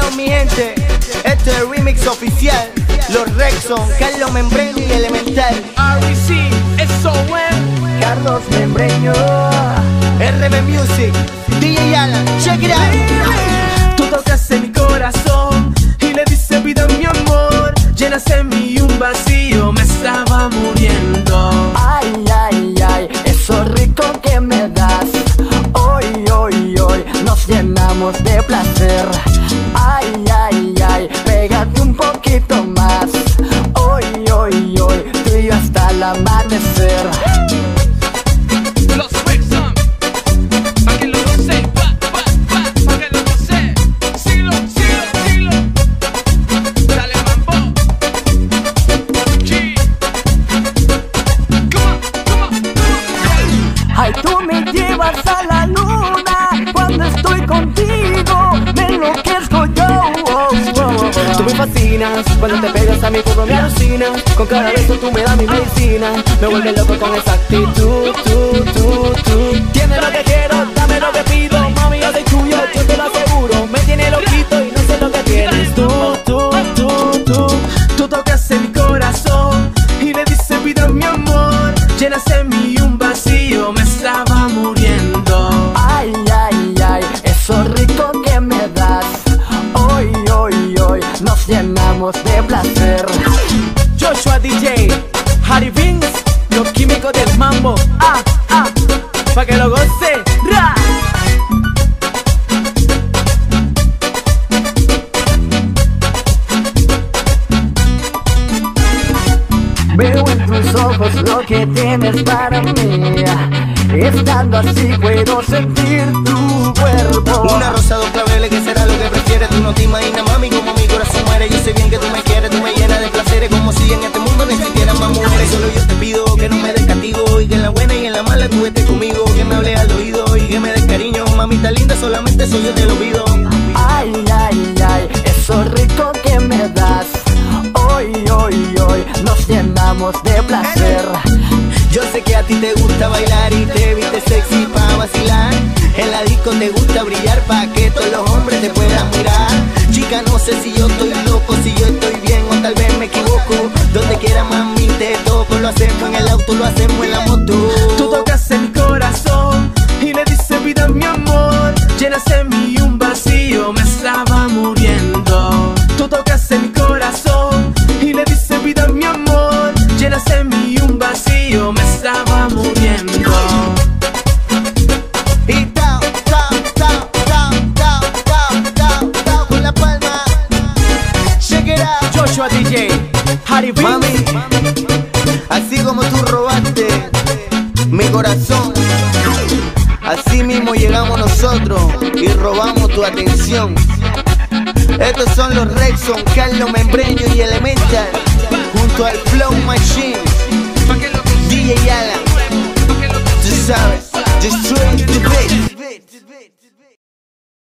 Bueno, mi gente, este es el remix oficial. Los Rexon, Carlos Membreño y Elemental. RBC, Carlos Membreño, RB Music, DJ Alan, check it out. Tú tocaste mi corazón y le diste vida a mi amor. Llenaste en mí un vacío, me estaba muriendo. Ay, ay, ay, eso rico que me das. Hoy, hoy, hoy nos llenamos de placer. Ay, ay, ay, pégate un poquito más. Hoy, hoy, hoy, tú y yo hasta el amanecer. Los Rexon, pa' que lo goce, pa' que lo goce. Síguelo, síguelo, síguelo. Dale mambo. G. Come on, come on, come on. Ay, tú me llevas a la luna. Cuando estoy contigo me enloquezco yo. Tú me fascinas, cuando te pegas a mi cuerpo me alucinas. Con cada beso tú me das mi medicina. Me vuelves loco con esa actitud, tú. Tienes lo que quiero, dame lo que pido. Mami, yo soy tuyo, yo te lo aseguro. Me tiene loquito y no sé lo que tienes. Tú tocaste mi corazón y le diste vida a mi amor. Llenaste en mí un vacío, me estaba muriendo. Ay, ay, ay, eso rico que me das. Hoy, hoy, hoy nos llenamos de placer. Joshua DJ, Harry Vince, los químicos del mambo. Pa' que lo goce. ¡Ra! Veo en tus ojos lo que tienes para mí. Estando así puedo sentir tu cuerpo. Una rosa, dos claveles, ¿qué será lo que prefieres? Tú no te imaginas, mami, como mi corazón muere. Yo sé bien que tú me quieres, tú me llenas de placeres. Como si en este mundo no existieran más mujeres. Solo yo te pido que no me des castigo, y que en la buena y en la mala tú estés conmigo. Que me hables al oído y que me des cariño. Mamita linda, solamente soy yo te lo pido. Ay, ay, ay, eso rico que me das. Hoy, hoy, hoy nos llenamos de placer. Yo sé que a ti te gusta bailar y te viste sexy pa' vacilar. En la disco te gusta brillar pa' que todos los hombres te puedan mirar. Chica, no sé si yo estoy loco, si yo estoy bien o tal vez me equivoco. Donde quiera, mami, te toco. Lo hacemos en el auto, lo hacemos en la moto. Tú tocaste mi corazón y le diste vida a mi amor. Llenaste en mí un vacío, me estaba muriendo. Tú tocaste mi corazón y le diste vida a mi amor. Llenaste en mí un vacío, me estaba muriendo. Y tao, con la palma. Check it out. Joshua DJ, Harry Vince. Mami, así como tú robaste mi corazón, así mismo llegamos nosotros y robamos tu atención. Estos son los Rexon, Carlos Membreño y Elemental, junto al Flow Machine, DJ Alan. Tú sabes, destroy the beat.